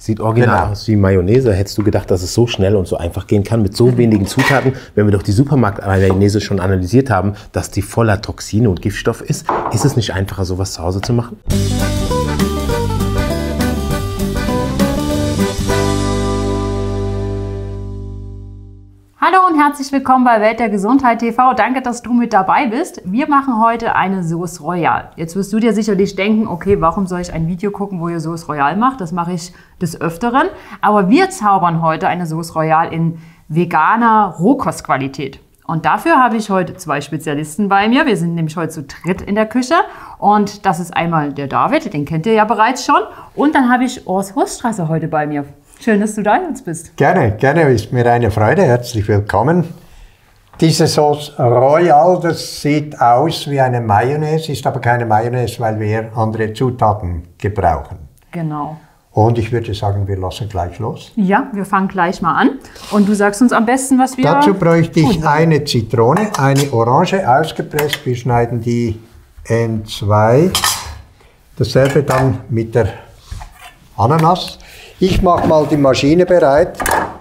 Sieht original aus wie Mayonnaise. Hättest du gedacht, dass es so schnell und so einfach gehen kann mit so wenigen Zutaten, wenn wir doch die Supermarkt-Mayonnaise schon analysiert haben, dass die voller Toxine und Giftstoff ist? Ist es nicht einfacher, sowas zu Hause zu machen? Hallo und herzlich willkommen bei Welt der Gesundheit TV. Danke, dass du mit dabei bist. Wir machen heute eine Sauce Royale. Jetzt wirst du dir sicherlich denken, okay, warum soll ich ein Video gucken, wo ihr Sauce Royale macht? Das mache ich des Öfteren. Aber wir zaubern heute eine Sauce Royale in veganer Rohkostqualität. Und dafür habe ich heute zwei Spezialisten bei mir. Wir sind nämlich heute zu dritt in der Küche. Und das ist einmal der David, den kennt ihr ja bereits schon. Und dann habe ich Urs Wurststrasser heute bei mir. Schön, dass du da uns bist. Gerne, gerne, ist mir eine Freude. Herzlich willkommen. Diese Sauce Royale, das sieht aus wie eine Mayonnaise, ist aber keine Mayonnaise, weil wir andere Zutaten gebrauchen. Genau. Und ich würde sagen, wir lassen gleich los. Ja, wir fangen gleich mal an. Und du sagst uns am besten, was wir Dazu bräuchte ich eine Zitrone, eine Orange ausgepresst. Wir schneiden die in zwei. Dasselbe dann mit der Ananas. Ich mache mal die Maschine bereit.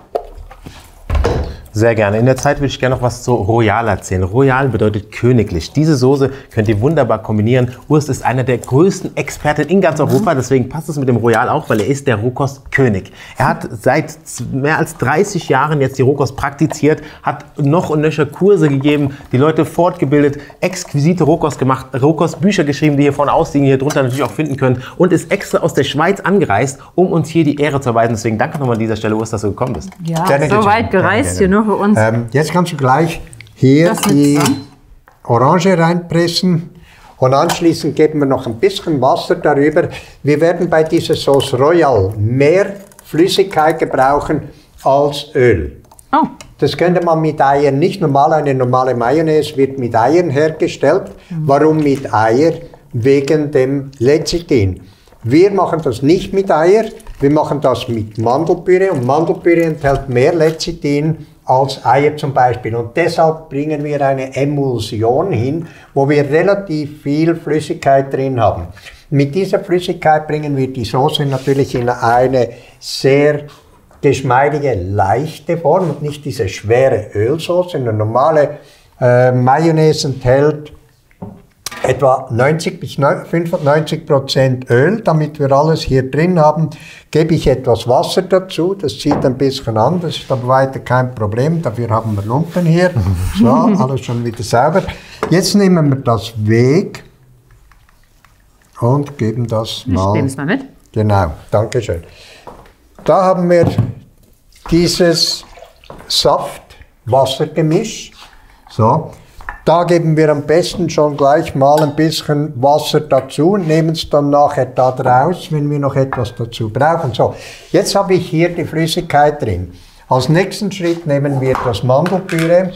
Sehr gerne. In der Zeit würde ich gerne noch was zu Royal erzählen. Royal bedeutet königlich. Diese Soße könnt ihr wunderbar kombinieren. Urs ist einer der größten Experten in ganz Europa, deswegen passt es mit dem Royal auch, weil er ist der Rohkostkönig. Er hat seit mehr als 30 Jahren jetzt die Rohkost praktiziert, hat noch und nöcher Kurse gegeben, die Leute fortgebildet, exquisite Rohkost gemacht, Rohkostbücher geschrieben, die hier vorne ausliegen, hier drunter natürlich auch finden können, und ist extra aus der Schweiz angereist, um uns hier die Ehre zu erweisen. Deswegen danke nochmal an dieser Stelle, Urs, dass du gekommen bist. Ja, gerne, so weit gereist hier nur für uns. Jetzt kannst du gleich hier die Orange reinpressen und anschließend geben wir noch ein bisschen Wasser darüber. Wir werden bei dieser Sauce Royale mehr Flüssigkeit gebrauchen als Öl. Oh. Das könnte man mit Eiern nicht. Eine normale Mayonnaise wird mit Eiern hergestellt. Warum mit Eier? Wegen dem Lecithin. Wir machen das nicht mit Eier, wir machen das mit Mandelpüree, und Mandelpüree enthält mehr Lecithin als Eier zum Beispiel. Und deshalb bringen wir eine Emulsion hin, wo wir relativ viel Flüssigkeit drin haben. Mit dieser Flüssigkeit bringen wir die Soße natürlich in eine sehr geschmeidige, leichte Form und nicht diese schwere Ölsoße. Eine normale Mayonnaise enthält etwa 90 bis 95% Öl. Damit wir alles hier drin haben, gebe ich etwas Wasser dazu. Das zieht ein bisschen an, das ist aber weiter kein Problem. Dafür haben wir Lumpen hier. So, alles schon wieder sauber. Jetzt nehmen wir das weg und geben das mal. Ich nehme es mal mit. Genau, danke schön. Da haben wir dieses Saft-Wasser-Gemisch. So. Da geben wir am besten schon gleich mal ein bisschen Wasser dazu und nehmen es dann nachher da draus, wenn wir noch etwas dazu brauchen. So, jetzt habe ich hier die Flüssigkeit drin. Als nächsten Schritt nehmen wir das Mandelpüree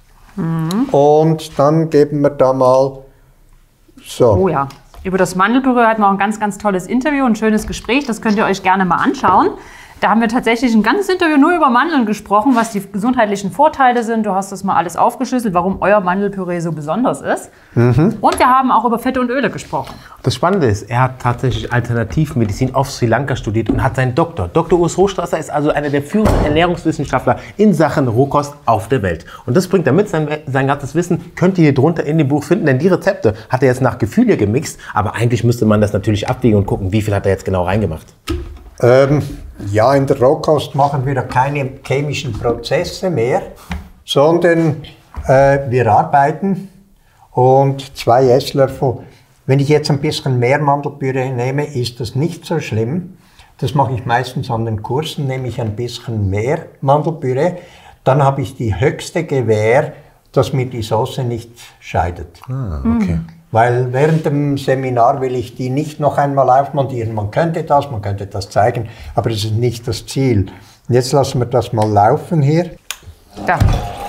und dann geben wir da mal so. Oh ja, über das Mandelpüree hatten wir auch ein ganz, ganz tolles Interview, ein schönes Gespräch. Das könnt ihr euch gerne mal anschauen. Da haben wir tatsächlich ein ganzes Interview nur über Mandeln gesprochen, was die gesundheitlichen Vorteile sind. Du hast das mal alles aufgeschlüsselt, warum euer Mandelpüree so besonders ist. Und wir haben auch über Fette und Öle gesprochen. Das Spannende ist, er hat tatsächlich Alternativmedizin auf Sri Lanka studiert und hat seinen Doktor. Dr. Urs Wurststrasser ist also einer der führenden Ernährungswissenschaftler in Sachen Rohkost auf der Welt. Und das bringt er mit, sein ganzes Wissen könnt ihr hier drunter in dem Buch finden, denn die Rezepte hat er jetzt nach Gefühl hier gemixt, aber eigentlich müsste man das natürlich abwiegen und gucken, wie viel hat er jetzt genau reingemacht. Ja, in der Rohkost machen wir keine chemischen Prozesse mehr, sondern wir arbeiten, und 2 Esslöffel. Wenn ich jetzt ein bisschen mehr Mandelpüree nehme, ist das nicht so schlimm. Das mache ich meistens an den Kursen, nehme ich ein bisschen mehr Mandelpüree. Dann habe ich die höchste Gewähr, dass mir die Soße nicht scheidet. Ah, okay. Weil während dem Seminar will ich die nicht noch einmal aufmontieren. Man könnte das zeigen, aber das ist nicht das Ziel. Und jetzt lassen wir das mal laufen hier. Da.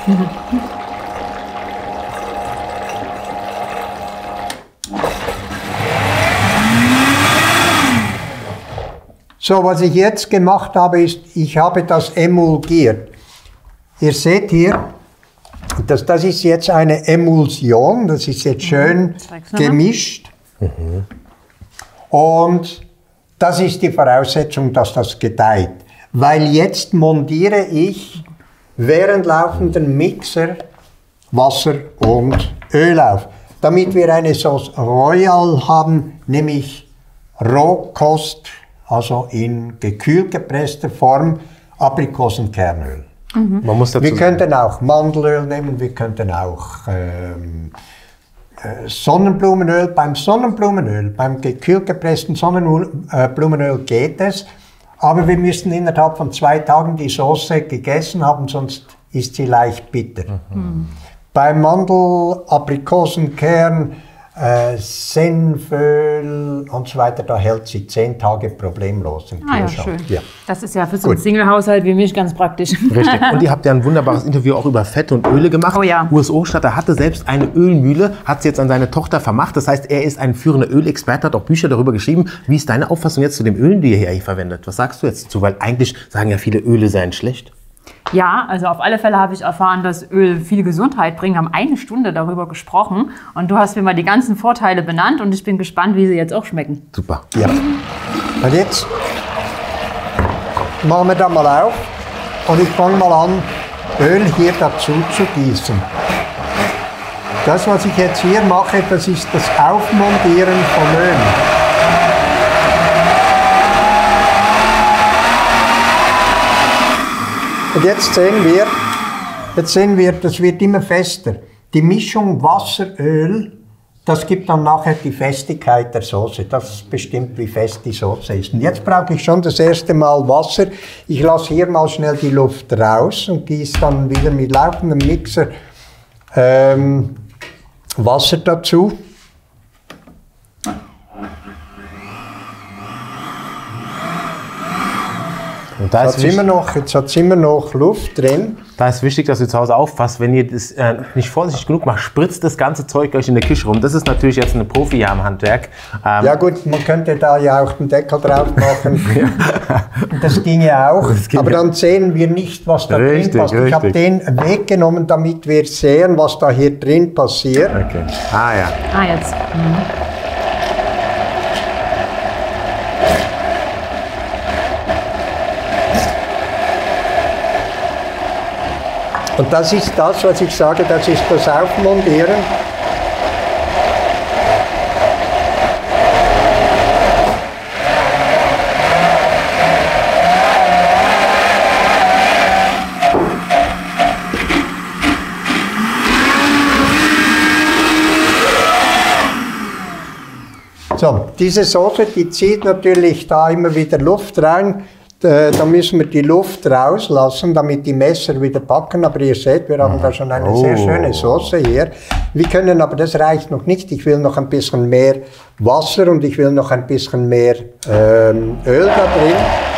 So, was ich jetzt gemacht habe, ist, ich habe das emulgiert. Ihr seht hier, das ist jetzt eine Emulsion, das ist jetzt schön gemischt. Und Das ist die Voraussetzung, dass das gedeiht. Weil jetzt montiere ich während laufenden Mixer Wasser und Öl auf. Damit wir eine Sauce Royal haben, nehme ich Rohkost, also in gekühlt gepresster Form, Aprikosenkernöl. Man muss dazu Wir könnten auch Mandelöl nehmen, wir könnten auch Sonnenblumenöl. Beim Sonnenblumenöl, beim gekühlt gepressten Sonnenblumenöl geht es, aber wir müssen innerhalb von 2 Tagen die Sauce gegessen haben, sonst ist sie leicht bitter. Beim Mandel, Aprikosenkern, Senföl und so weiter, da hält sie 10 Tage problemlos im Ja, Kühlschrank. schön. Ja. Das ist ja für so einen Single-Haushalt wie mich ganz praktisch. Richtig. Und ihr habt ja ein wunderbares Interview auch über Fette und Öle gemacht. Oh ja. Urs Ostatter hatte selbst eine Ölmühle, hat sie jetzt an seine Tochter vermacht. Das heißt, er ist ein führender Ölexperte, hat auch Bücher darüber geschrieben. Wie ist deine Auffassung jetzt zu den Ölen, die ihr hier verwendet? Was sagst du jetzt dazu? Weil eigentlich sagen ja viele, Öle seien schlecht. Ja, also auf alle Fälle habe ich erfahren, dass Öl viel Gesundheit bringt. Wir haben 1 Stunde darüber gesprochen und du hast mir mal die ganzen Vorteile benannt und ich bin gespannt, wie sie jetzt auch schmecken. Super. Ja. Und jetzt machen wir da mal auf und ich fange mal an, Öl hier dazu zu gießen. Das, was ich jetzt hier mache, das ist das Aufmontieren von Öl. Und jetzt sehen wir, das wird immer fester. Die Mischung Wasser-Öl, das gibt dann nachher die Festigkeit der Soße. Das bestimmt, wie fest die Soße ist. Und jetzt brauche ich schon das erste Mal Wasser. Ich lasse hier mal schnell die Luft raus und gieße dann wieder mit laufendem Mixer Wasser dazu. Und da Jetzt hat es immer noch Luft drin. Da ist wichtig, dass ihr zu Hause aufpasst. Wenn ihr das nicht vorsichtig genug macht, spritzt das ganze Zeug euch in der Küche rum. Das ist natürlich jetzt eine Profi-Handwerk. Ja gut, man könnte da ja auch den Deckel drauf machen. Das ginge auch. Aber dann sehen wir nicht, was da drin passt. Ich habe den weggenommen, damit wir sehen, was da hier drin passiert. Okay. Ah ja. Ah, jetzt. Und das ist das, was ich sage, das ist das Aufmontieren. So, diese Soße, die zieht natürlich da immer wieder Luft rein. Da müssen wir die Luft rauslassen, damit die Messer wieder packen. Aber ihr seht, wir haben da schon eine sehr schöne Soße hier. Wir können, aber das reicht noch nicht. Ich will noch ein bisschen mehr Wasser und ich will noch ein bisschen mehr Öl da drin.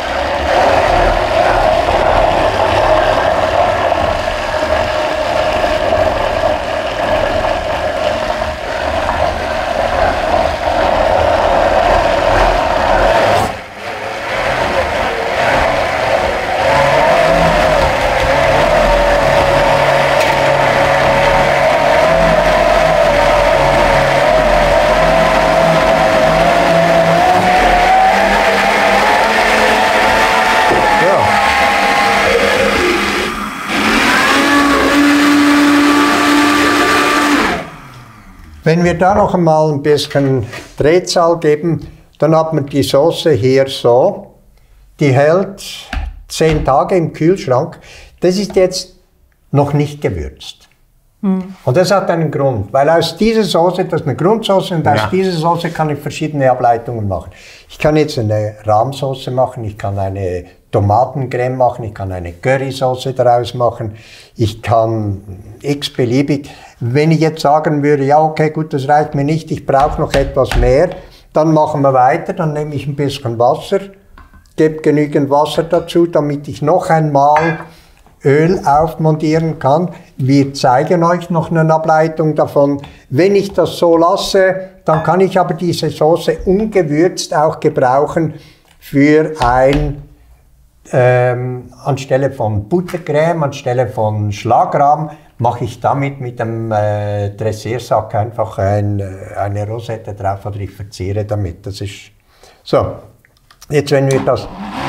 Wenn wir da noch einmal ein bisschen Drehzahl geben, dann hat man die Soße hier so. Die hält 10 Tage im Kühlschrank. Das ist jetzt noch nicht gewürzt. Und das hat einen Grund, weil aus dieser Soße, das ist eine Grundsoße, und aus dieser Soße kann ich verschiedene Ableitungen machen. Ich kann jetzt eine Rahmsoße machen, ich kann eine Tomatencreme machen, ich kann eine Currysoße daraus machen, ich kann x-beliebig. Wenn ich jetzt sagen würde, ja okay, gut, das reicht mir nicht, ich brauche noch etwas mehr, dann machen wir weiter, dann nehme ich ein bisschen Wasser, gebe genügend Wasser dazu, damit ich noch einmal Öl aufmontieren kann. Wir zeigen euch noch eine Ableitung davon. Wenn ich das so lasse, dann kann ich aber diese Soße ungewürzt auch gebrauchen für ein anstelle von Buttercreme, anstelle von Schlagrahm, mache ich damit mit dem Dressiersack einfach eine Rosette drauf oder ich verziere damit. Das ist so. Jetzt wenn wir das...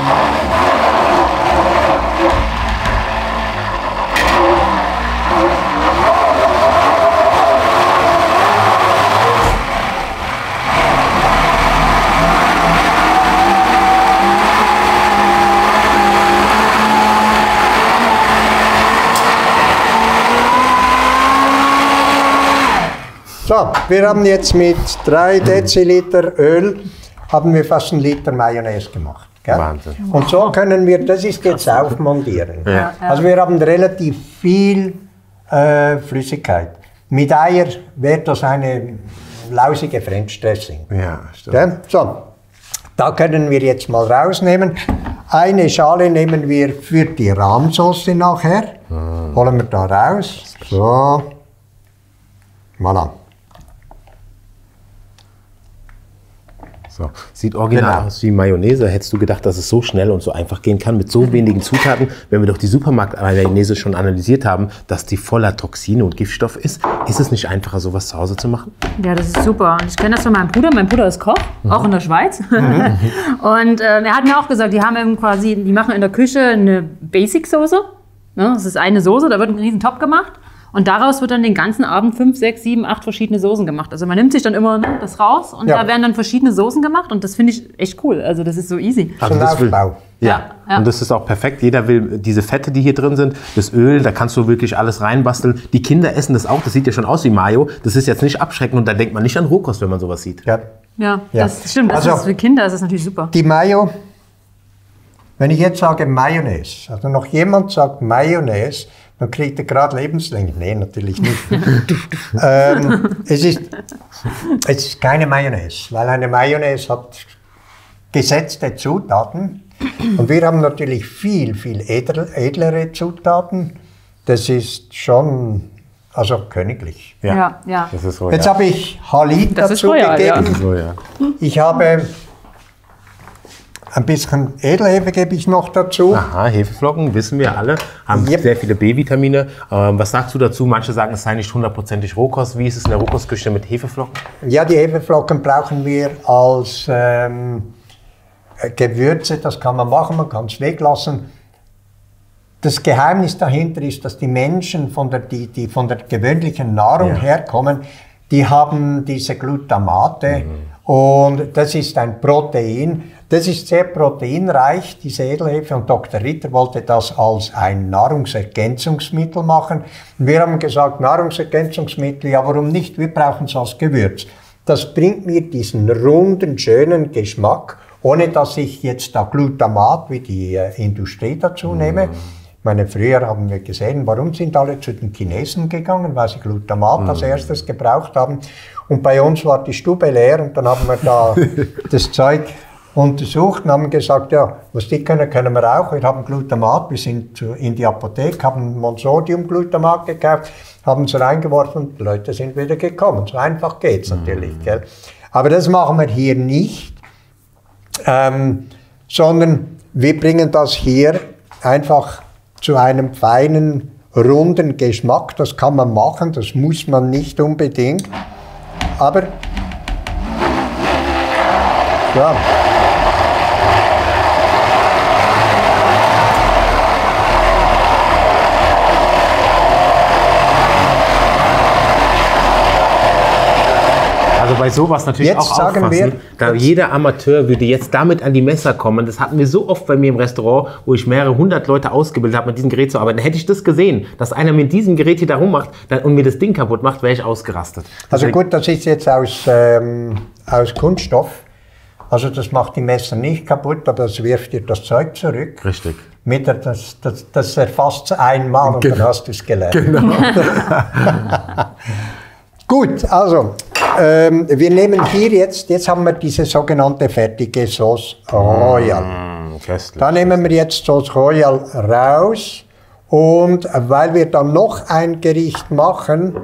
So, wir haben jetzt mit 3 Deziliter Öl haben wir fast 1 Liter Mayonnaise gemacht. Gell? Wahnsinn. Und so können wir, das ist jetzt aufmontieren. Ja. Also wir haben relativ viel Flüssigkeit. Mit Eier wäre das eine lausige French Dressing. Ja, stimmt. Gell? So, da können wir jetzt mal rausnehmen. Eine Schale nehmen wir für die Rahmsauce nachher. Holen wir da raus. So. Voilà. So. Sieht original aus wie Mayonnaise. Hättest du gedacht, dass es so schnell und so einfach gehen kann mit so wenigen Zutaten, wenn wir doch die Supermarkt-Mayonnaise schon analysiert haben, dass die voller Toxine und Giftstoff ist? Ist es nicht einfacher, sowas zu Hause zu machen? Ja, das ist super. Und ich kenne das von meinem Bruder. Mein Bruder ist Koch, auch in der Schweiz. Und er hat mir auch gesagt, die haben eben quasi, die machen in der Küche eine Basic-Soße. Ne? Das ist eine Soße, da wird ein riesen Topf gemacht. Und daraus wird dann den ganzen Abend 5, 6, 7, 8 verschiedene Soßen gemacht. Also man nimmt sich dann immer das raus und da werden dann verschiedene Soßen gemacht und das finde ich echt cool. Also das ist so easy. Also das ja, und das ist auch perfekt. Jeder will diese Fette, die hier drin sind, das Öl, da kannst du wirklich alles reinbasteln. Die Kinder essen das auch, das sieht ja schon aus wie Mayo. Das ist jetzt nicht abschreckend und da denkt man nicht an Rohkost, wenn man sowas sieht. Ja, das stimmt. Das ist für Kinder ist das natürlich super. Die Mayo, wenn ich jetzt sage Mayonnaise, also noch jemand sagt Mayonnaise, dann kriegt er gerade lebenslänglich. Nee, natürlich nicht. Es ist keine Mayonnaise, weil eine Mayonnaise hat gesetzte Zutaten. Und wir haben natürlich viel, viel edlere Zutaten. Das ist schon königlich. Ja. Das ist royal. Jetzt habe ich Halit dazu royal, gegeben. Das ist royal. Ich habe ein bisschen Edelhefe gebe ich noch dazu. Aha, Hefeflocken, wissen wir alle, haben sehr viele B-Vitamine. Was sagst du dazu? Manche sagen, es sei nicht 100%ig Rohkost. Wie ist es in der Rohkostküche mit Hefeflocken? Ja, die Hefeflocken brauchen wir als Gewürze. Das kann man machen, man kann es weglassen. Das Geheimnis dahinter ist, dass die Menschen, die von der gewöhnlichen Nahrung herkommen, die haben diese Glutamate und das ist ein Protein. Das ist sehr proteinreich, diese Edelhefe, und Dr. Ritter wollte das als ein Nahrungsergänzungsmittel machen. Und wir haben gesagt, Nahrungsergänzungsmittel, ja warum nicht, wir brauchen es als Gewürz. Das bringt mir diesen runden, schönen Geschmack, ohne dass ich jetzt da Glutamat wie die Industrie dazu nehme. Ich meine, früher haben wir gesehen, warum sind alle zu den Chinesen gegangen, weil sie Glutamat als erstes gebraucht haben. Und bei uns war die Stube leer und dann haben wir da das Zeug untersucht und haben gesagt, ja, was die können, können wir auch. Wir haben Glutamat, wir sind in die Apotheke, haben Monsodium-Glutamat gekauft, haben es reingeworfen und die Leute sind wieder gekommen. So einfach geht's natürlich. Gell? Aber das machen wir hier nicht, sondern wir bringen das hier einfach zu einem feinen, runden Geschmack. Das kann man machen, das muss man nicht unbedingt. Aber ja. Also bei sowas natürlich jetzt auch aufpassen. Da jeder Amateur würde jetzt damit an die Messer kommen. Das hatten wir so oft bei mir im Restaurant, wo ich mehrere 100 Leute ausgebildet habe, mit diesem Gerät zu arbeiten. Hätte ich das gesehen, dass einer mit diesem Gerät hier da rummacht und mir das Ding kaputt macht, wäre ich ausgerastet. Also gut, das ist jetzt aus Kunststoff. Also das macht die Messer nicht kaputt, aber das wirft dir das Zeug zurück. Richtig. Das erfasst es einmal und dann hast du es gelernt. Genau. Gut, also wir nehmen hier jetzt haben wir diese sogenannte fertige Sauce Royal. Köstlich. Da nehmen wir jetzt Sauce Royal raus und weil wir dann noch ein Gericht machen,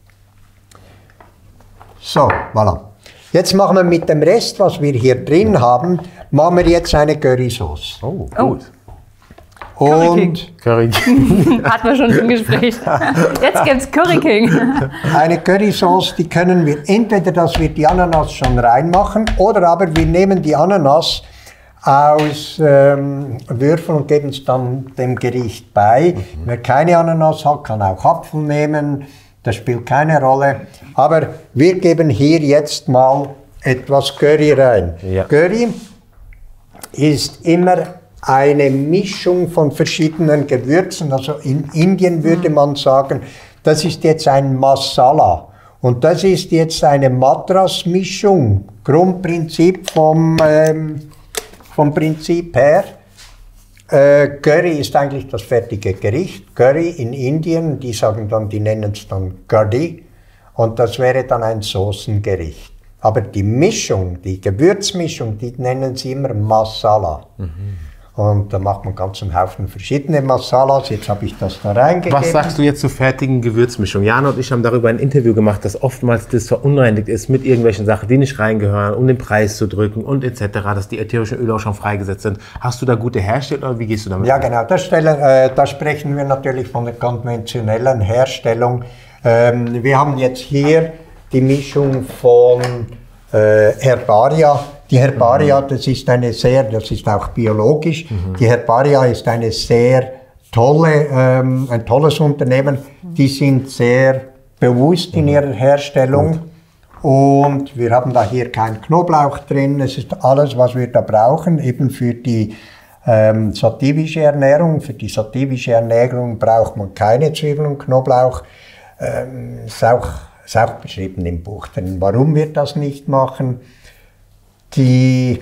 so, voilà. Jetzt machen wir mit dem Rest, was wir hier drin haben, machen wir jetzt eine Currysauce. Oh, gut. Und Curry King. Hatten wir schon im Gespräch. Jetzt gibt's Curry King. Eine Currysauce, die können wir entweder, dass wir die Ananas schon reinmachen, oder aber wir nehmen die Ananas aus Würfeln und geben es dann dem Gericht bei. Wer keine Ananas hat, kann auch Apfel nehmen. Das spielt keine Rolle. Aber wir geben hier jetzt mal etwas Curry rein. Ja. Curry ist immer eine Mischung von verschiedenen Gewürzen. Also in Indien würde man sagen, das ist jetzt ein Masala. Und das ist jetzt eine Madras-Mischung. Grundprinzip vom Prinzip her. Curry ist eigentlich das fertige Gericht. Curry in Indien, die nennen es dann Curry. Und das wäre dann ein Soßengericht. Aber die Mischung, die Gewürzmischung, die nennen sie immer Masala. Und da macht man ganz einen Haufen verschiedene Masalas. Jetzt habe ich das da reingegeben. Was sagst du jetzt zur fertigen Gewürzmischung? Jana und ich haben darüber ein Interview gemacht, dass oftmals das verunreinigt ist mit irgendwelchen Sachen, die nicht reingehören, um den Preis zu drücken und etc., dass die ätherischen Öle auch schon freigesetzt sind. Hast du da gute Hersteller oder wie gehst du damit? Ja, genau. Da sprechen wir natürlich von der konventionellen Herstellung. Wir haben jetzt hier die Mischung von Herbaria. Die Herbaria, das ist auch biologisch. Die Herbaria ist ein tolles Unternehmen. Die sind sehr bewusst in ihrer Herstellung. Und wir haben da hier keinen Knoblauch drin. Es ist alles, was wir da brauchen, eben für die sativische Ernährung. Für die sativische Ernährung braucht man keine Zwiebeln und Knoblauch. Ist auch beschrieben im Buch drin, warum wir das nicht machen. Die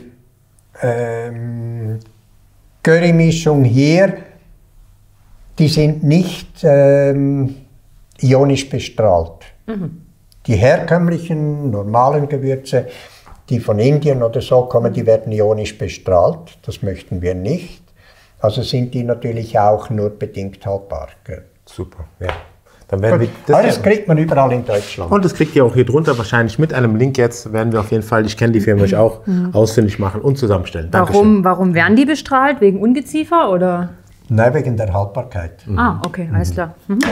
Currymischung hier, die sind nicht ionisch bestrahlt. Die herkömmlichen, normalen Gewürze, die von Indien oder so kommen, die werden ionisch bestrahlt. Das möchten wir nicht. Also sind die natürlich auch nur bedingt haltbar. Gell? Super, ja. Dann werden wir das kriegt man überall in Deutschland. Und das kriegt ihr auch hier drunter wahrscheinlich mit einem Link jetzt, werden wir auf jeden Fall, ich kenne die Firma auch, ausfindig machen und zusammenstellen. Warum werden die bestrahlt? Wegen Ungeziefer oder? Nein, wegen der Haltbarkeit. Ah, okay, alles klar.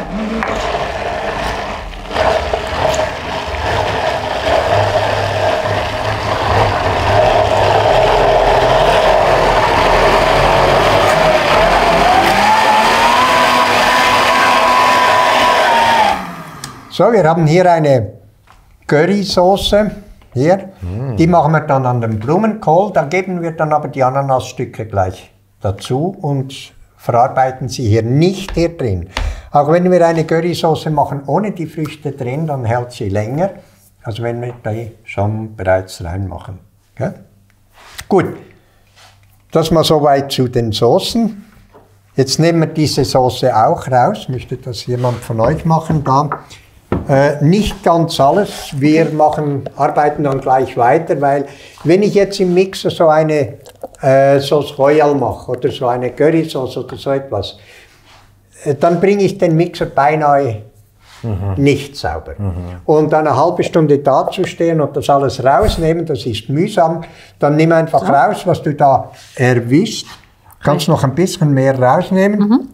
So, wir haben hier eine Currysoße. Hier. Die machen wir dann an den Blumenkohl. Da geben wir dann aber die Ananasstücke gleich dazu und verarbeiten sie hier nicht hier drin. Auch wenn wir eine Currysoße machen ohne die Früchte drin, dann hält sie länger, als wenn wir die schon bereits reinmachen. Okay? Gut, das mal soweit zu den Soßen. Jetzt nehmen wir diese Soße auch raus. Möchte das jemand von euch machen? Da. Nicht ganz alles, wir arbeiten dann gleich weiter, weil wenn ich jetzt im Mixer so eine Sauce Royal mache oder so eine Currysauce oder so etwas, dann bringe ich den Mixer beinahe nicht sauber. Und dann eine halbe Stunde dazustehen und das alles rausnehmen, das ist mühsam, dann nimm einfach raus, was du da erwischt, kannst noch ein bisschen mehr rausnehmen.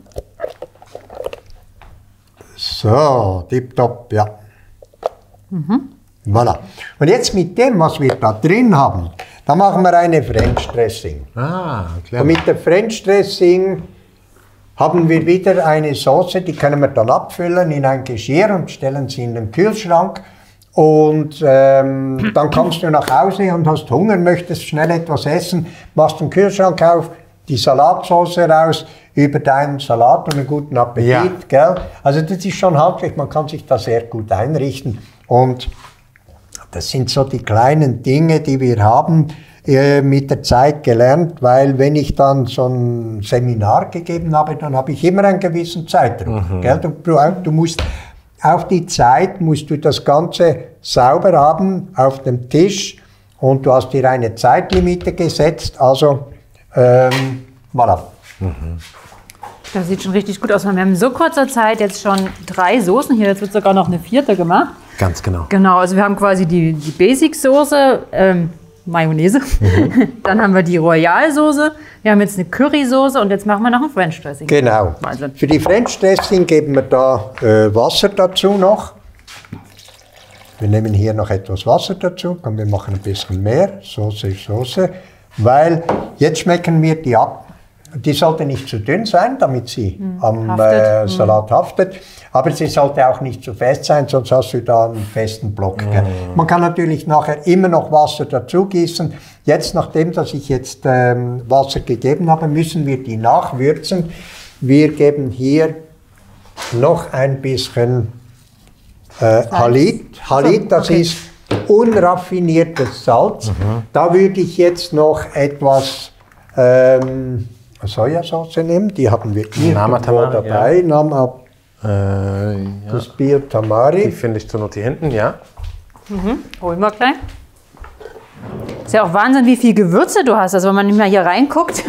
So, tipptopp, ja. Voilà. Und jetzt mit dem, was wir da drin haben, da machen wir eine French Dressing. Ah, klar. Und mit der French Dressing haben wir wieder eine Soße, die können wir dann abfüllen in ein Geschirr und stellen sie in den Kühlschrank. Und dann kommst du nach Hause und hast Hunger, möchtest schnell etwas essen, machst den Kühlschrank auf, die Salatsauce raus, über deinen Salat und einen guten Appetit. Ja. Gell? Also das ist schon handlich, man kann sich da sehr gut einrichten. Und das sind so die kleinen Dinge, die wir haben mit der Zeit gelernt, weil wenn ich dann so ein Seminar gegeben habe, dann habe ich immer einen gewissen Zeitdruck. Gell? Du musst auf die Zeit, musst du das Ganze sauber haben auf dem Tisch und du hast dir eine Zeitlimite gesetzt, also voilà. Das sieht schon richtig gut aus. Wir haben in so kurzer Zeit jetzt schon 3 Soßen hier. Jetzt wird sogar noch eine 4. gemacht. Ganz genau. Genau, also wir haben quasi die Basic-Soße, Mayonnaise. Dann haben wir die Royal-Soße. Wir haben jetzt eine Curry-Soße und jetzt machen wir noch ein French Dressing. Genau. Wahnsinn. Für die French Dressing geben wir da Wasser dazu noch. Wir nehmen hier noch etwas Wasser dazu. Komm, wir machen ein bisschen mehr. Soße ist Soße. weil jetzt schmecken wir die ab. Die sollte nicht zu dünn sein, damit sie am Salat haftet. Aber sie sollte auch nicht zu fest sein, sonst hast du da einen festen Block. Man kann natürlich nachher immer noch Wasser dazu gießen. Jetzt, nachdem dass ich jetzt Wasser gegeben habe, müssen wir die nachwürzen. Wir geben hier noch ein bisschen Halit. Halit, das ist unraffiniertes Salz. Da würde ich jetzt noch etwas Sojasauce nehmen, die haben wir hier dabei. Das Bio Tamari. Die finde ich zur Not hier hinten, ja. Holen wir gleich. Ist ja auch Wahnsinn, wie viel Gewürze du hast, also wenn man nicht mal hier reinguckt.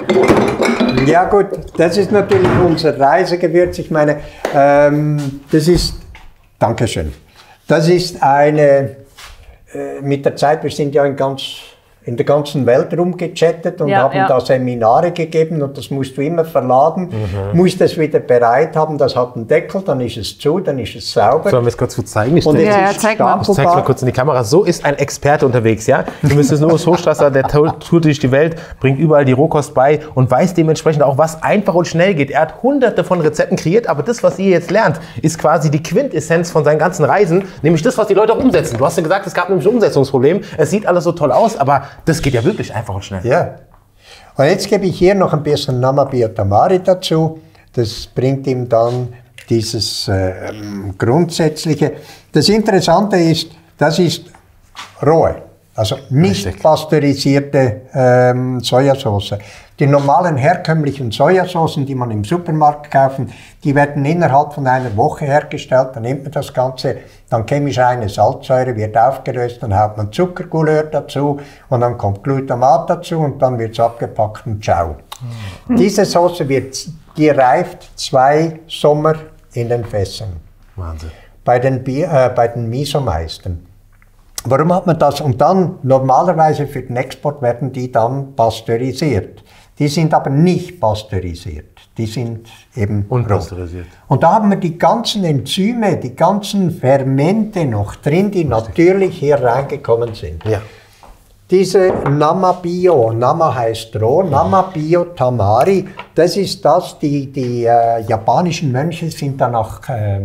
Ja gut, das ist natürlich unser Reisegewürz. Ich meine, das ist, Dankeschön, das ist eine, mit der Zeit, wir sind ja in der ganzen Welt rumgechattet und haben da Seminare gegeben und das musst du immer verladen, musst es wieder bereit haben, das hat einen Deckel, dann ist es zu, dann ist es sauber. Sollen wir es kurz zeigen? Und zeig mal kurz in die Kamera. So ist ein Experte unterwegs, ja? Du müsstest nur Hochstrasser, der tourt durch die Welt, bringt überall die Rohkost bei und weiß dementsprechend auch, was einfach und schnell geht. Er hat hunderte von Rezepten kreiert, aber das, was ihr jetzt lernt, ist quasi die Quintessenz von seinen ganzen Reisen, nämlich das, was die Leute auch umsetzen. Du hast ja gesagt, es gab nämlich ein Umsetzungsproblem. Es sieht alles so toll aus, aber das geht ja wirklich einfach und schnell. Ja. Und jetzt gebe ich hier noch ein bisschen Nama Bio Tamari dazu. Das bringt ihm dann dieses Grundsätzliche. Das Interessante ist, das ist rohe, also nicht pasteurisierte Sojasauce. Die normalen herkömmlichen Sojasoßen, die man im Supermarkt kaufen, die werden innerhalb von einer Woche hergestellt. Dann nimmt man das Ganze, dann chemisch reine Salzsäure, wird aufgelöst, dann haut man Zuckercouleur dazu und dann kommt Glutamat dazu und dann wird es abgepackt und ciao. Diese Sauce die reift 2 Sommer in den Fässern. Wahnsinn. Bei den Miso-Meistern. Warum hat man das? Und dann, normalerweise für den Export werden die dann pasteurisiert. Die sind aber nicht pasteurisiert. Die sind eben unpasteurisiert. Und da haben wir die ganzen Enzyme, die ganzen Fermente noch drin, die natürlich hier reingekommen sind. Ja. Diese Nama Bio, Nama heißt roh, Nama Bio Tamari, das ist das, die japanischen Mönche sind dann nach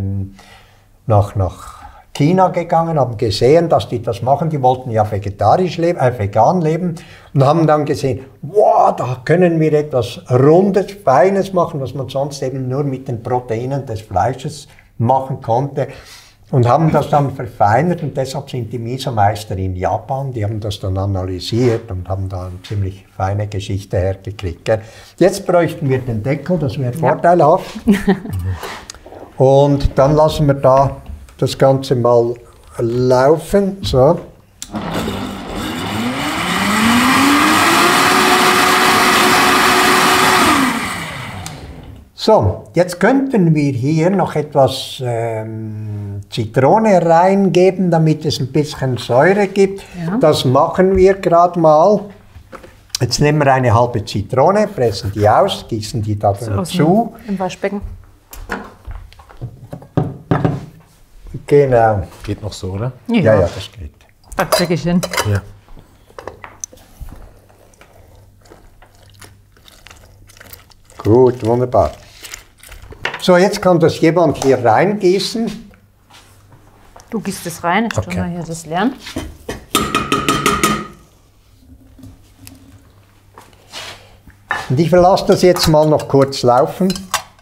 China gegangen, haben gesehen, dass die das machen. Die wollten ja vegan leben und haben dann gesehen, wow, da können wir etwas Rundes, Feines machen, was man sonst eben nur mit den Proteinen des Fleisches machen konnte. Und haben das dann verfeinert und deshalb sind die Miso-Meister in Japan, die haben das dann analysiert und haben da eine ziemlich feine Geschichte hergekriegt. Jetzt bräuchten wir den Deckel, das wäre vorteilhaft. Und dann lassen wir da das Ganze mal laufen. So. So, jetzt könnten wir hier noch etwas Zitrone reingeben, damit es ein bisschen Säure gibt. Ja. Das machen wir gerade mal. Jetzt nehmen wir eine halbe Zitrone, pressen die aus, gießen die da dazu. Im Waschbecken. Genau. Geht noch so, oder? Ja, das geht. Da kriege ich hin. Ja. Gut, wunderbar. So, jetzt kann das jemand hier reingießen. Du gießt es rein, ich tue mal hier das leeren. Und ich lasse das jetzt mal noch kurz laufen.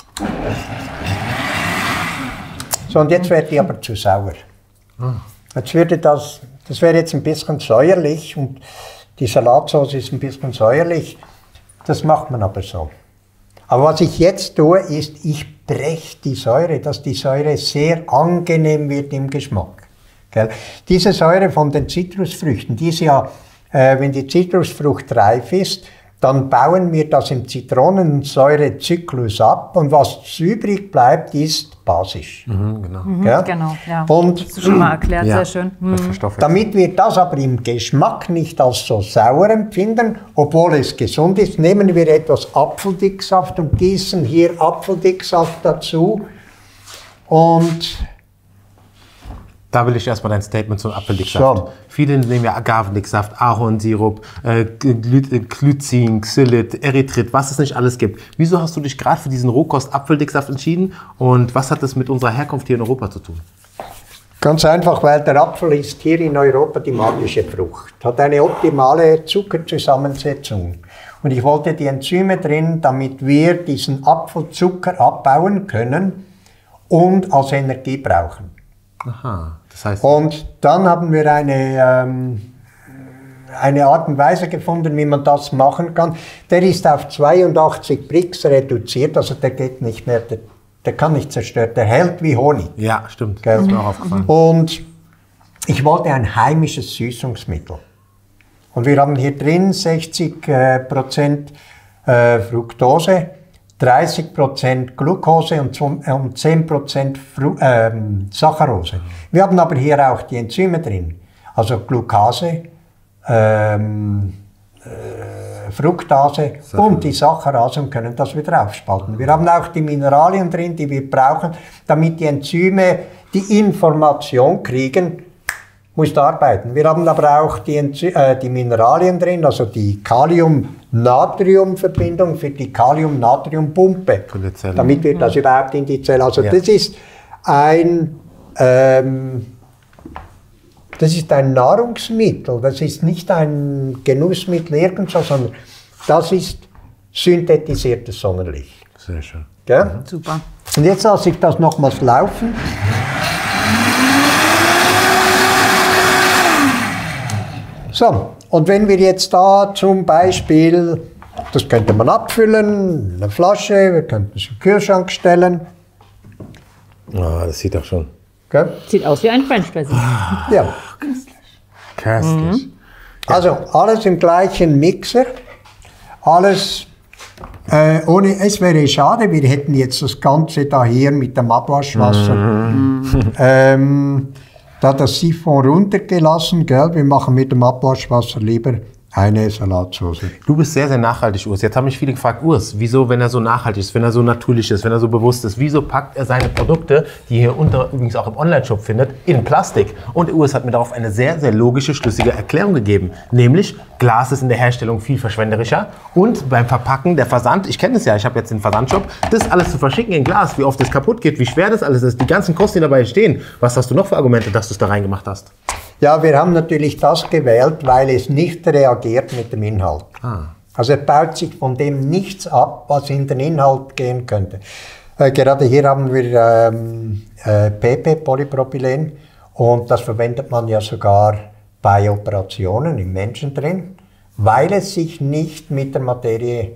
So, und jetzt wird die aber zu sauer. Jetzt würde das wäre jetzt ein bisschen säuerlich und die Salatsauce ist ein bisschen säuerlich. Das macht man aber so. Aber was ich jetzt tue, ist, ich breche die Säure, dass die Säure sehr angenehm wird im Geschmack. Gell? Diese Säure von den Zitrusfrüchten, die ist ja, wenn die Zitrusfrucht reif ist, dann bauen wir das im Zitronensäurezyklus ab und was übrig bleibt, ist basisch. Genau. Genau, ja. Und das hast du schon mal erklärt, sehr schön. Damit wir das aber im Geschmack nicht als so sauer empfinden, obwohl es gesund ist, nehmen wir etwas Apfeldicksaft und gießen hier Apfeldicksaft dazu und Da will ich erstmal dein Statement zum Apfeldicksaft. So. Viele nehmen ja Agavendicksaft, Ahornsirup, Glycin, Xylit, Erythrit, was es nicht alles gibt. Wieso hast du dich gerade für diesen Rohkost-Apfeldicksaft entschieden und was hat das mit unserer Herkunft hier in Europa zu tun? Ganz einfach, weil der Apfel ist hier in Europa die magische Frucht. Hat eine optimale Zuckerzusammensetzung. Und ich wollte die Enzyme drin, damit wir diesen Apfelzucker abbauen können und als Energie brauchen. Aha, das heißt... Und dann haben wir eine Art und Weise gefunden, wie man das machen kann. Der ist auf 82 Brix reduziert, also der geht nicht mehr, der kann nicht zerstört, der hält wie Honig. Ja, stimmt. Gell? Das ist mir auch aufgefallen. Und ich wollte ein heimisches Süßungsmittel. Und wir haben hier drin 60% Fructose, 30% Glucose und 10% Saccharose. Wir haben aber hier auch die Enzyme drin, also Glucase, Fructase und die Saccharase und können das wieder aufspalten. Wir haben auch die Mineralien drin, die wir brauchen, damit die Enzyme die Information kriegen, muss arbeiten. Wir haben aber auch die Mineralien drin, also die Kalium-Natrium-Verbindung für die Kalium-Natrium-Pumpe, damit wir das überhaupt in die Zelle. Also das ist ein Nahrungsmittel, das ist nicht ein Genussmittel irgendwo, sondern das ist synthetisiertes Sonnenlicht. Sehr schön. Ja? Super. Und jetzt lasse ich das nochmals laufen. So, und wenn wir jetzt da zum Beispiel, das könnte man abfüllen, eine Flasche, wir könnten es im Kühlschrank stellen. Ah, das sieht doch schon... Okay? Sieht aus wie ein French Dressing. Ja. Köstlich. Also alles im gleichen Mixer, alles ohne, es wäre schade, wir hätten jetzt das Ganze da hier mit dem Abwaschwasser, da das Siphon runtergelassen, gell? Wir machen mit dem Abwaschwasser lieber eine Salatsauce. Du bist sehr, sehr nachhaltig, Urs. Jetzt haben mich viele gefragt, Urs, wieso, wenn er so nachhaltig ist, wenn er so natürlich ist, wenn er so bewusst ist, wieso packt er seine Produkte, die ihr übrigens auch im Online-Shop findet, in Plastik? Und Urs hat mir darauf eine sehr, sehr logische, schlüssige Erklärung gegeben. Nämlich, Glas ist in der Herstellung viel verschwenderischer und beim Verpacken, der Versand, ich kenne es ja, ich habe jetzt den Versandshop, das alles zu verschicken in Glas, wie oft es kaputt geht, wie schwer das alles ist, die ganzen Kosten, die dabei stehen. Was hast du noch für Argumente, dass du es da reingemacht hast? Ja, wir haben natürlich das gewählt, weil es nicht reagiert mit dem Inhalt. Also es baut sich von dem nichts ab, was in den Inhalt gehen könnte. Gerade hier haben wir PP, Polypropylen, und das verwendet man ja sogar bei Operationen im Menschen drin, weil es sich nicht mit der Materie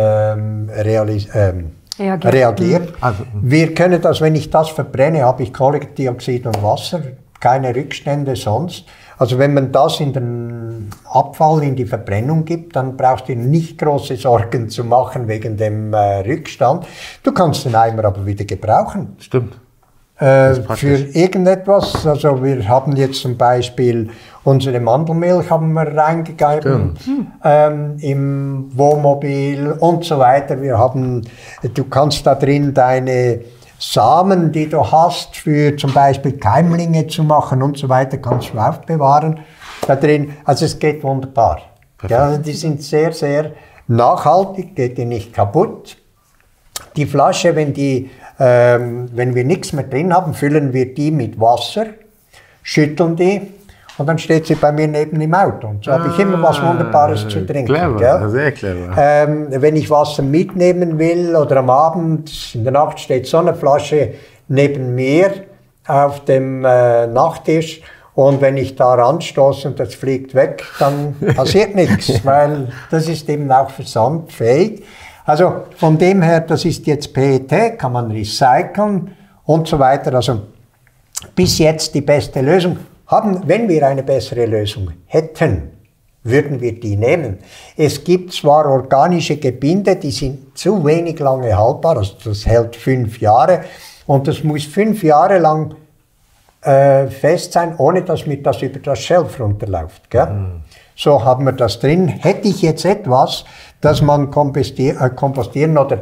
reagiert. Also, Wir können das, wenn ich das verbrenne, habe ich Kohlendioxid und Wasser, keine Rückstände sonst. Also wenn man das in den Abfall, in die Verbrennung gibt, dann brauchst du nicht große Sorgen zu machen wegen dem Rückstand. Du kannst den Eimer aber wieder gebrauchen. stimmt. Für irgendetwas. Also wir haben jetzt zum Beispiel unsere Mandelmilch haben wir reingegeben im Wohnmobil und so weiter. Du kannst da drin deine Samen, die du hast, für zum Beispiel Keimlinge zu machen und so weiter, kannst du aufbewahren da drin. Also es geht wunderbar. Ja, die sind sehr, sehr nachhaltig, geht die nicht kaputt. Die Flasche, wenn wir nichts mehr drin haben, füllen wir die mit Wasser, schütteln die und dann steht sie bei mir neben im Auto. Und so habe ich immer was Wunderbares zu trinken. Clever, gell? sehr clever. Wenn ich Wasser mitnehmen will oder am Abend, in der Nacht steht so eine Flasche neben mir auf dem Nachttisch. Und wenn ich da ranstoße und das fliegt weg, dann passiert nichts, weil das ist eben auch versandfähig. Also von dem her, das ist jetzt PET, kann man recyceln und so weiter. Also bis jetzt die beste Lösung. Wenn wir eine bessere Lösung hätten, würden wir die nehmen. Es gibt zwar organische Gebinde, die sind zu wenig lange haltbar, also das hält 5 Jahre und das muss 5 Jahre lang fest sein, ohne dass mir das über das Shelf runterläuft. Gell? So haben wir das drin. Hätte ich jetzt etwas, das man kompostieren oder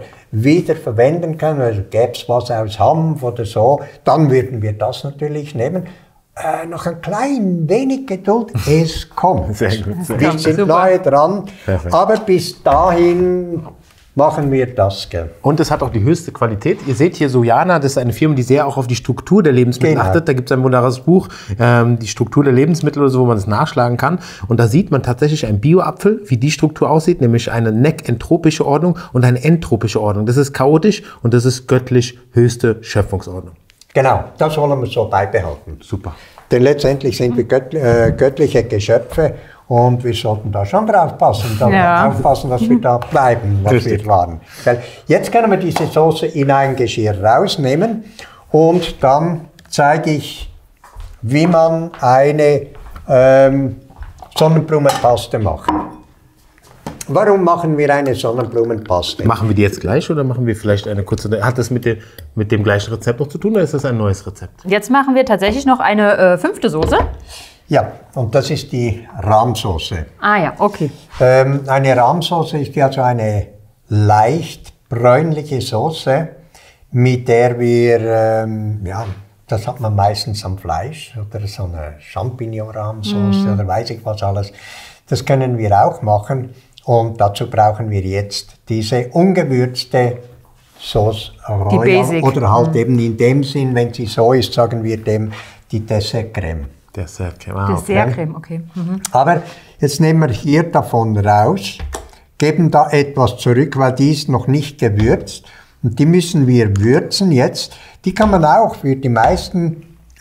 wiederverwenden kann, also gäbe es was aus Hanf oder so, dann würden wir das natürlich nehmen. noch ein klein wenig Geduld, es kommt. Sehr gut. Sehr Wir gut. sind Super. nahe dran, Perfekt. aber bis dahin machen wir das, gell? Und es hat auch die höchste Qualität. Ihr seht hier Sojana, das ist eine Firma, die sehr auch auf die Struktur der Lebensmittel Genau. achtet. Da gibt es ein wunderbares Buch, die Struktur der Lebensmittel oder so, wo man es nachschlagen kann. Und da sieht man tatsächlich einen Bio-Apfel, wie die Struktur aussieht, nämlich eine nekentropische Ordnung und eine entropische Ordnung. Das ist chaotisch und das ist göttlich höchste Schöpfungsordnung. Genau, das wollen wir so beibehalten. Super. Denn letztendlich sind wir göttliche Geschöpfe und wir sollten da schon drauf passen, aufpassen, dass wir da bleiben, was Richtig. wir waren. Weil jetzt können wir diese Soße in ein Geschirr rausnehmen und dann zeige ich, wie man eine Sonnenblumenpaste macht. Warum machen wir eine Sonnenblumenpaste? Machen wir die jetzt gleich oder machen wir vielleicht eine kurze... Hat das mit dem gleichen Rezept noch zu tun oder ist das ein neues Rezept? Jetzt machen wir tatsächlich noch eine 5. Soße. Ja, und das ist die Rahmsoße. Ah ja, okay. Eine Rahmsoße ist ja so eine leicht bräunliche Soße, mit der wir, das hat man meistens am Fleisch oder so eine Champignon-Rahmsoße oder weiß ich was alles. Das können wir auch machen und dazu brauchen wir jetzt diese ungewürzte Sauce Die Royal Basic. oder halt eben in dem Sinn, wenn sie so ist, sagen wir dem die Dessertcreme. Dessertcreme. Ah, Dessertcreme, okay. Mhm. Aber jetzt nehmen wir hier davon raus, geben da etwas zurück, weil die ist noch nicht gewürzt. Und die müssen wir würzen jetzt. Die kann man auch für die meisten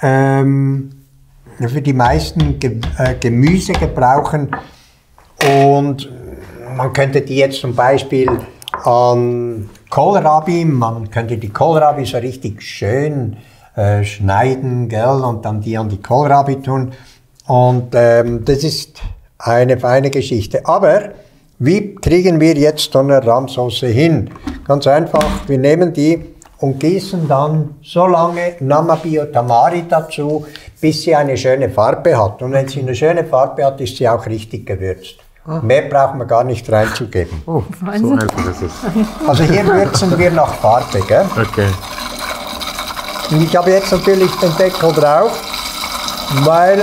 Gemüse gebrauchen. Und man könnte die jetzt zum Beispiel an Kohlrabi, man könnte die Kohlrabi so richtig schön schneiden, gell, und dann die an die Kohlrabi tun. Und das ist eine feine Geschichte. Aber wie kriegen wir jetzt so eine Rahmsoße hin? Ganz einfach, wir nehmen die und gießen dann so lange Namabio Tamari dazu, bis sie eine schöne Farbe hat. Und wenn sie eine schöne Farbe hat, ist sie auch richtig gewürzt. Mehr brauchen wir gar nicht reinzugeben. Oh, so einfach ist es. Also hier würzen wir nach Farbe, gell? Okay. Und ich habe jetzt natürlich den Deckel drauf, weil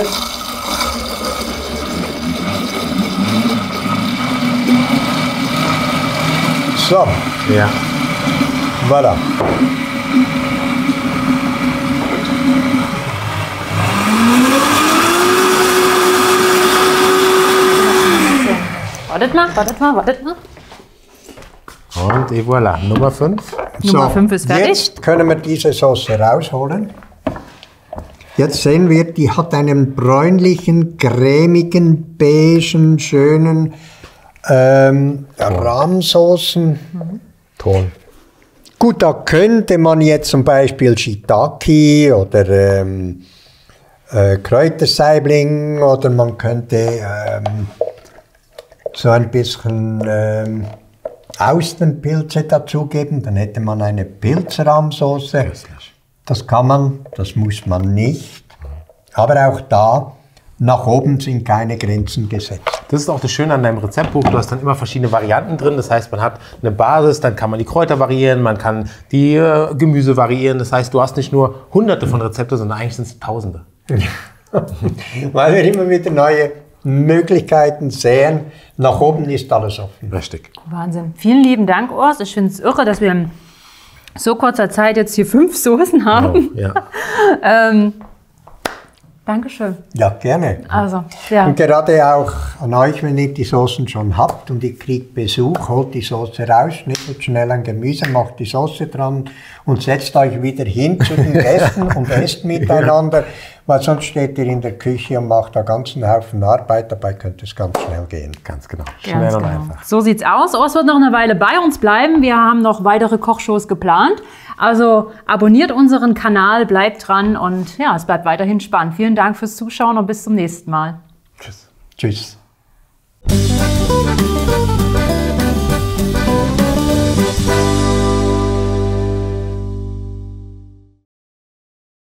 so, Ja. voilà. Wartet mal. Und et voilà, Nummer 5. Nummer 5 ist fertig. Jetzt können wir diese Soße rausholen. Jetzt sehen wir, die hat einen bräunlichen, cremigen, beigen, schönen Rahmsoßen. Ton. Gut, da könnte man jetzt zum Beispiel Shiitake oder Kräutersaibling oder man könnte so ein bisschen Austernpilze dazugeben, dann hätte man eine Pilzrahmsoße. Das kann man, das muss man nicht. Aber auch da, nach oben sind keine Grenzen gesetzt. Das ist auch das Schöne an deinem Rezeptbuch. Du hast dann immer verschiedene Varianten drin. Das heißt, man hat eine Basis, dann kann man die Kräuter variieren, man kann die Gemüse variieren. Das heißt, du hast nicht nur hunderte von Rezepten, sondern eigentlich sind es Tausende. Weil wir immer wieder neue Möglichkeiten sehen. Nach oben ist alles offen. Richtig. Wahnsinn. Vielen lieben Dank, Urs. Ich finde es irre, dass wir in so kurzer Zeit jetzt hier 5 Soßen haben. Oh, ja. Dankeschön. Ja, gerne. Also, ja. Und gerade auch an euch, wenn ihr die Soßen schon habt und ihr kriegt Besuch, holt die Soße raus, schnittet schnell ein Gemüse, macht die Soße dran und setzt euch wieder hin zu den Gästen und esst miteinander, weil sonst steht ihr in der Küche und macht einen ganzen Haufen Arbeit, dabei könnte es ganz schnell gehen. Ganz genau. Ganz Schnell und genau. einfach. So sieht's aus. Urs wird noch eine Weile bei uns bleiben. Wir haben noch weitere Kochshows geplant. Also abonniert unseren Kanal, bleibt dran und ja, es bleibt weiterhin spannend. Vielen Dank fürs Zuschauen und bis zum nächsten Mal. Tschüss. Tschüss.